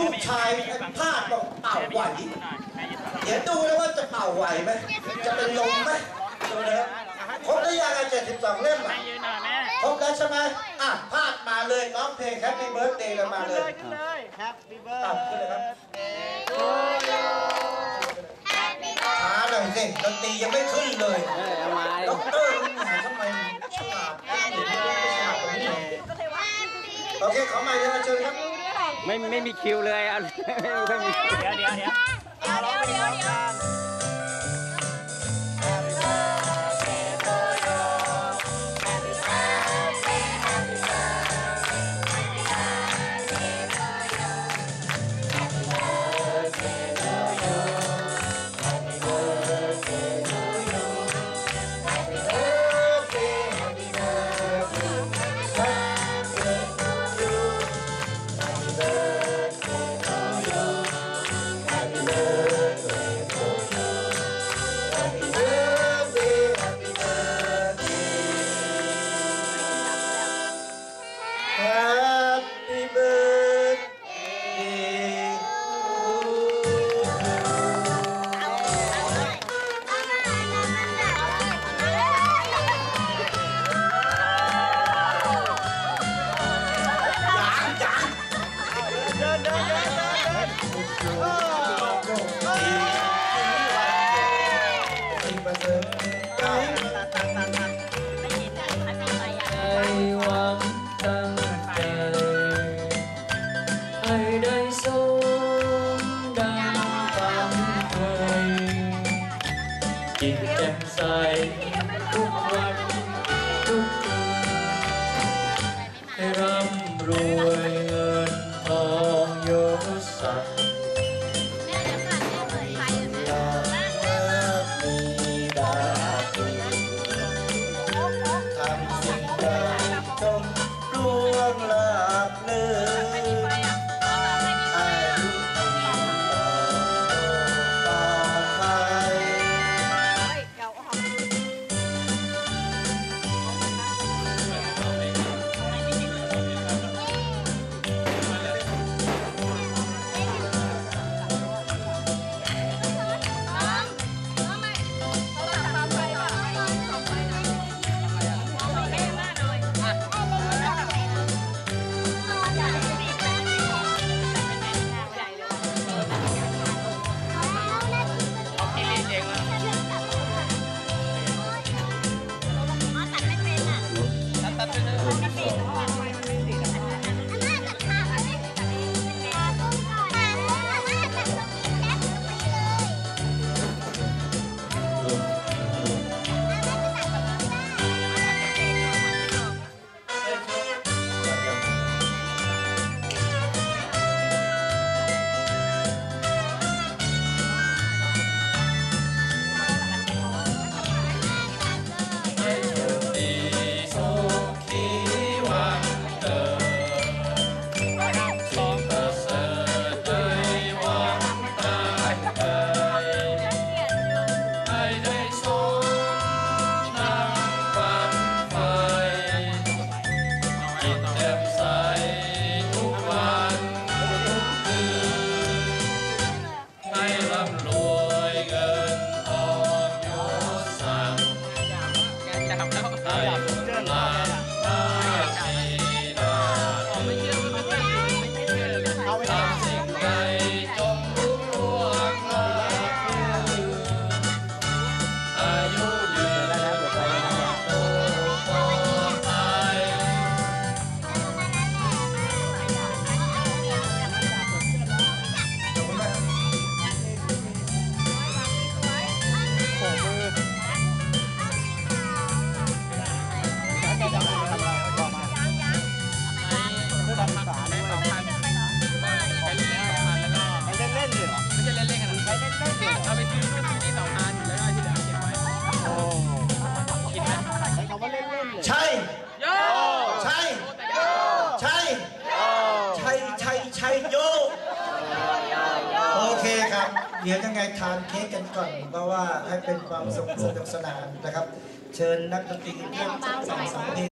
ลูกชายพลาดบอกเป่าไหวเดี๋ยวดูแล้วว่าจะเป่าไหวไหมจะเป็นลมไหมดูนะครับครบแล้วยัง72 เล่มครบแล้วใช่ไหมพลาดมาเลยร้องเพลง Happy Birthday กันมาเลย Happy Birthday ขึ้นเลยครับช้าหน่อยสิดนตรียังไม่ขึ้นเลยด็อกเตอร์ทำไมฉลาดโอเคขอใหม่เลยเชิญครับไม่มีคิวเลยอ่ะไม่มีเดี๋ยวร้องเพลงกันได้สมดังฝันเคยจิตแจ่มใสทุกวันทุกคืนให้ร่ำรวยเงินทองยศศักดิ์ทำสิ่งใดจงล่วงลับเลยใช่ใช่ใช่ใช่โยโอเคครับเดี๋ยวยังไงทานเค้กกันก่อนเพราะว่าให้เป็นความสนุกสนานนะครับเชิญนักดนตรีเล่นสัก2-3 เพลง